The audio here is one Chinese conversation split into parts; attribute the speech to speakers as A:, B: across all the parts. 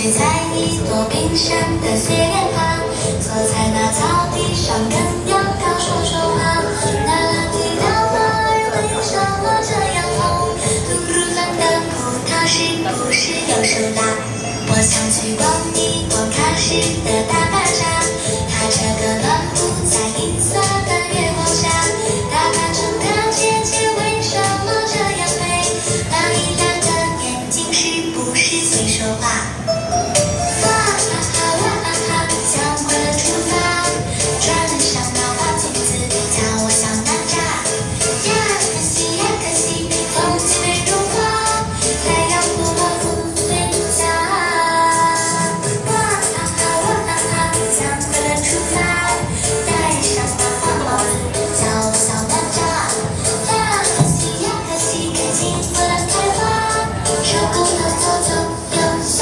A: 睡在一朵冰山的雪莲旁，坐在那草地上跟羊羔说说话。那地的花儿为什么这样红？嘟噜乱的哭，它是不是有手拉？我想去逛一逛喀什的大巴扎，它这个暖铺在银色的月光下，大巴中的姐姐为什么这样美？那一蓝的眼睛是不是会说话？哇哈哈哇哈哈，想为了出发，穿上那花裙子，叫我小哪吒。呀可惜呀可惜，风景没融化，太阳不落不回家。哇哈哈哇哈哈，想为了出发，戴上那黄帽子，叫我小哪吒。呀可惜呀可惜，开心不能开花，手工的走走留下。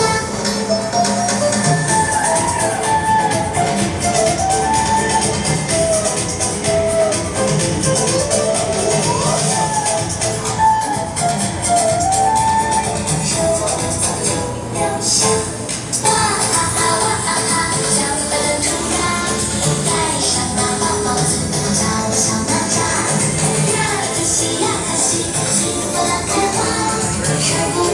A: 哇哈哈哇哈哈，想为了出发，戴上那黄帽子，叫我小哪吒。呀可惜呀可惜，开心不能开花，手工